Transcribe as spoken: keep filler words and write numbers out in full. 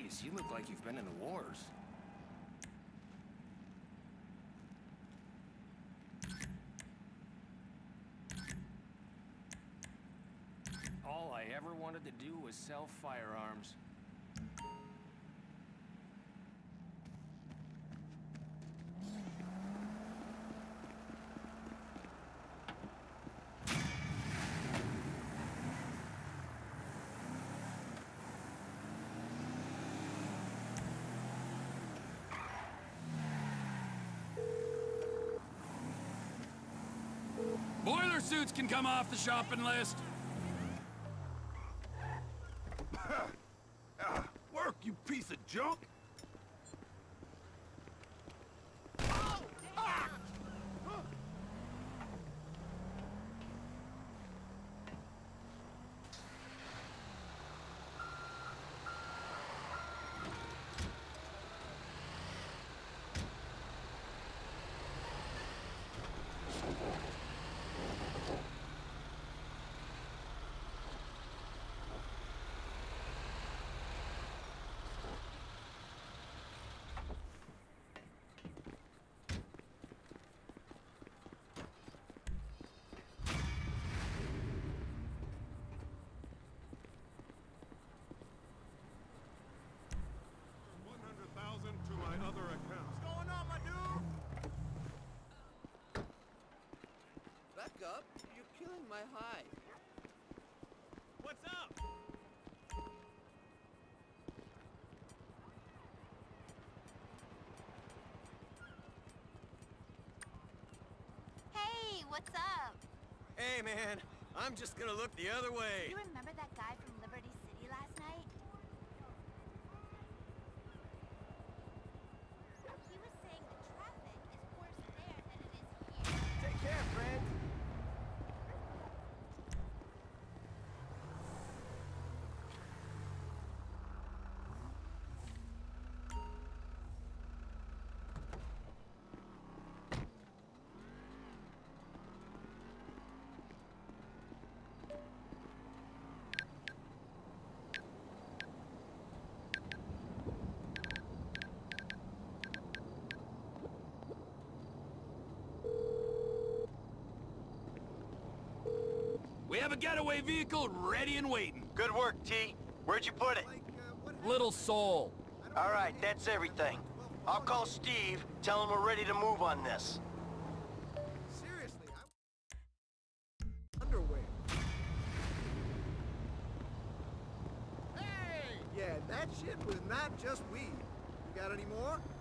Jeez, you look like you've been in the wars. All I ever wanted to do was sell firearms. Boiler suits can come off the shopping list. Work, you piece of junk! one hundred thousand to my other account. What's going on, my dude? Back up. You're killing my high. What's up? Hey, what's up? Hey, man. I'm just gonna look the other way. You remember that guy from Liberty City last night? He was saying the traffic is worse there than it is here. Take care, friend. We have a getaway vehicle ready and waiting. Good work, T. Where'd you put it? Little Soul. All right, that's everything. I'll call Steve, tell him we're ready to move on this. Seriously, I... Underwear. Hey! Yeah, that shit was not just weed. You got any more?